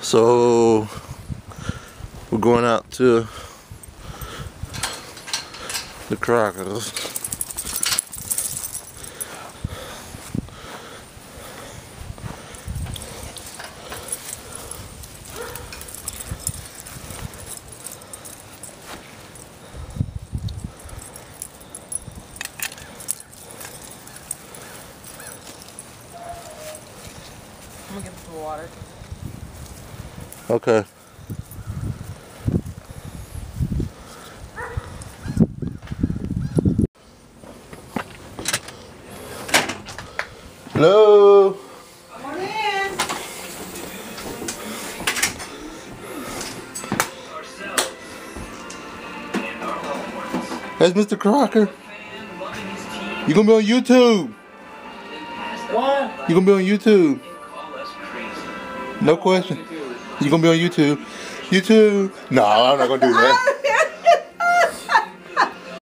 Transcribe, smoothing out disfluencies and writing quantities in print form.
So we're going out to the Crockers. I'm gonna get some water. Okay. Hello. Come on in. That's Mr. Crocker. You gonna be on YouTube? What? You gonna be on YouTube? No question. You gonna be on YouTube? YouTube? No, I'm not gonna do that.